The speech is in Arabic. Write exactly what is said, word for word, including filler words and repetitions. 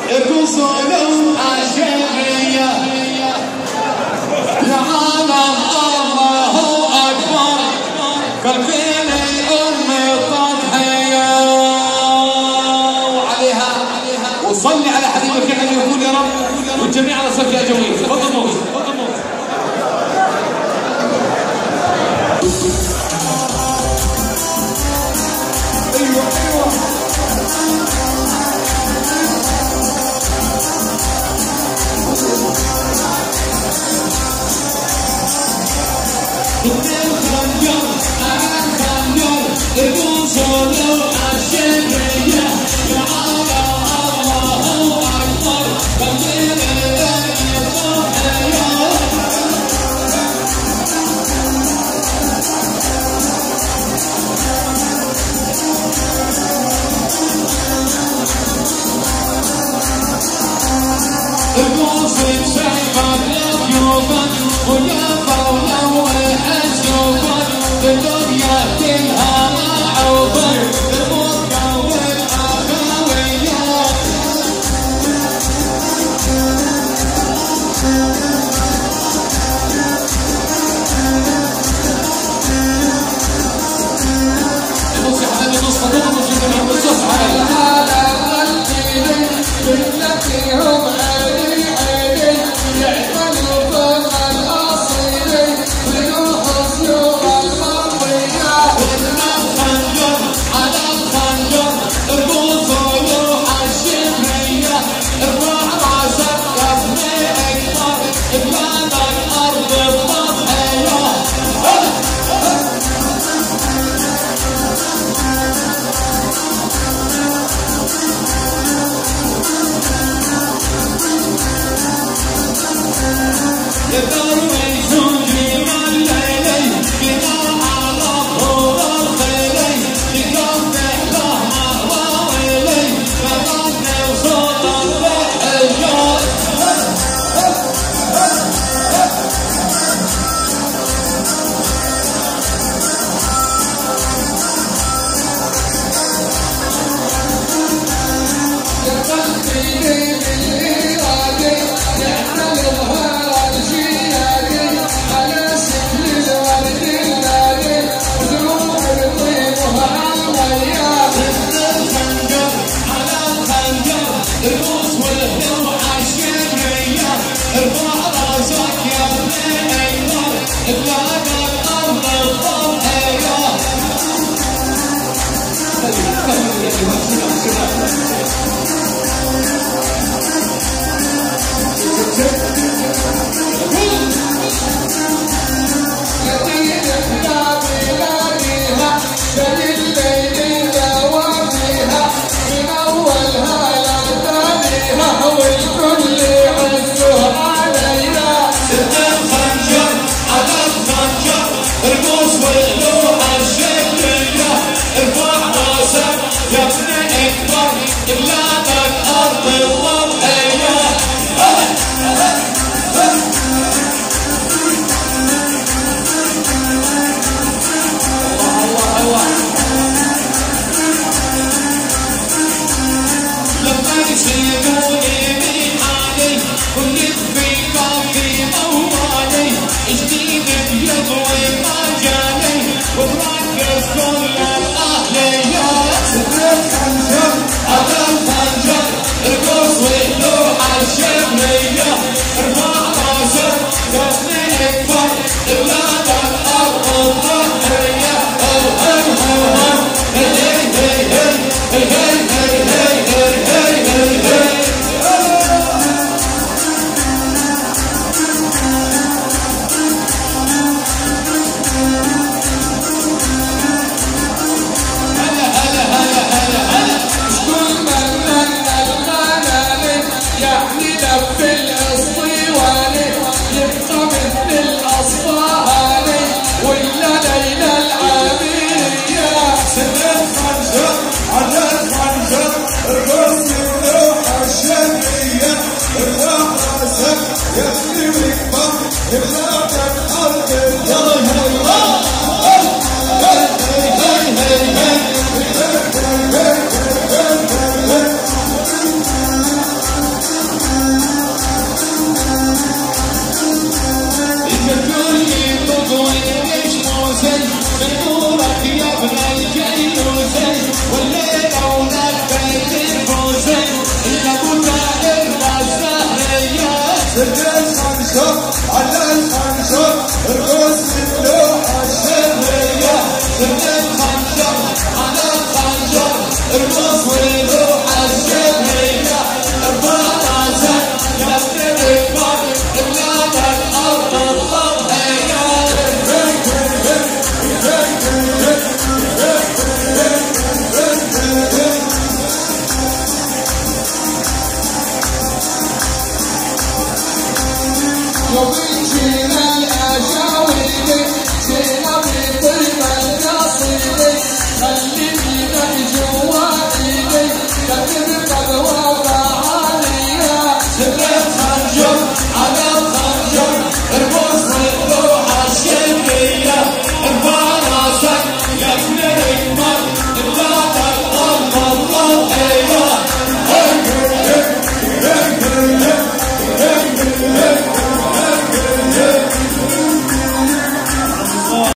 يرقصون عالشرية يا عالم الله أكبر كالفين الأم التضحية وعليها وصلي على حبيبك يعني يقول يا رب والجميع على صف يا جميل. تفضل موت تفضل موت. ايوه ايوه الخنجر على الخنجر يرقصون عالشرية يا عالم الله أكبر كالفين الأم التضحية القوصين شايفك لجيوبك ويا فولا والحجوبك الدنيا كلها معوبك الموت والأخويات بص يا حبيبي نص خطوط ونص كمان بالصف على العالم الديني بالتي هم عيني عيني يعملوا فوق الأصيلي بروح سيوف المطوية الخنجر على الخنجر ارقصوا روح الشمرية ارفع راسك يا ابني اكبر بلادك أرض التضحية يدرويشون جمال ليلي بنا على طول الخيلي يقفح له مهراويلي فغني وصوت الضحيات يقلبيني بالإرادي يحمل الهوى الجيادي على سكل الورد النادي وذروب الطيب وهالميات الخنجر على الخنجر الروس والهروع الشمرية ارفع راسك يا ابني اكبر بلادك أرض التضحية يطيرنا بلادها دليل الليل دواميها من أولها لثانيها والكل عزه علينا الخنجر على الخنجر ارقص والروح الشمرية ارفع راسك يا ابني اكبر بلادك أرض التضحية لما يسيبوني